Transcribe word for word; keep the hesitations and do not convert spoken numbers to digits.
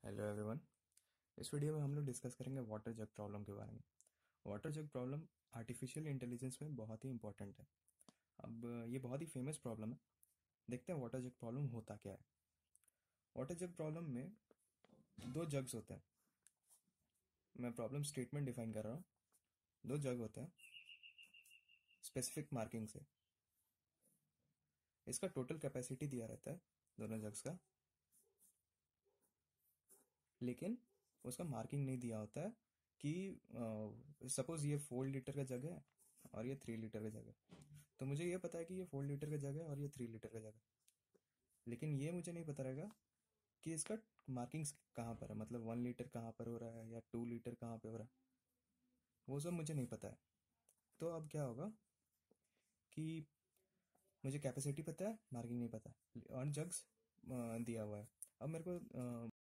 Hello everyone. इस video में हम लोग डिस्कस करेंगे वाटर जग प्रॉब्लम के बारे में। Water jug problem artificial intelligence में बहुत ही इंपॉर्टेंट है। अब ये बहुत ही फेमस प्रॉब्लम है। देखते हैं वाटर जग प्रॉब्लम होता क्या है। वाटर जग प्रॉब्लम में दो जग्स होते हैं। मैं प्रॉब्लम स्टेटमेंट डिफाइन कर रहा हूँ। दो जग होते हैं स्पेसिफिक मार्किंग से। इसका टोटल कैपेसिटी दिया रहता है दोनों जग्स का, लेकिन उसका मार्किंग नहीं दिया होता है कि सपोज ये फोर लीटर का जग है और ये थ्री लीटर का जग है। तो मुझे ये पता है कि ये फोर लीटर का जग है और ये थ्री लीटर का जग है, लेकिन ये मुझे नहीं पता रहेगा कि इसका मार्किंग्स कहाँ पर है, मतलब वन लीटर कहाँ पर हो रहा है या टू लीटर कहाँ पे हो रहा है, वो सब मुझे नहीं पता है। तो अब क्या होगा कि मुझे कैपेसिटी पता है, मार्किंग नहीं पता, और जग्स दिया हुआ है। अब मेरे को